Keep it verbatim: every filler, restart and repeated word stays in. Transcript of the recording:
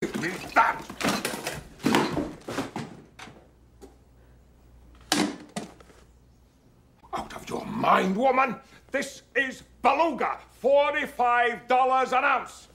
Give me that! Out of your mind, woman! This is Beluga, forty-five dollars an ounce!